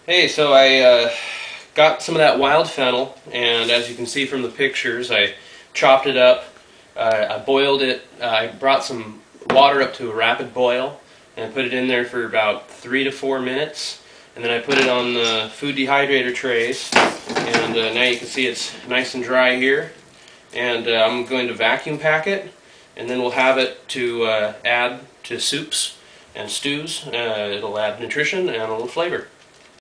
Hey, so I got some of that wild fennel, and as you can see from the pictures, I chopped it up, I boiled it, I brought some water up to a rapid boil, and put it in there for about 3 to 4 minutes, and then I put it on the food dehydrator trays, and now you can see it's nice and dry here, and I'm going to vacuum pack it, and then we'll have it to add to soups and stews. It'll add nutrition and a little flavor.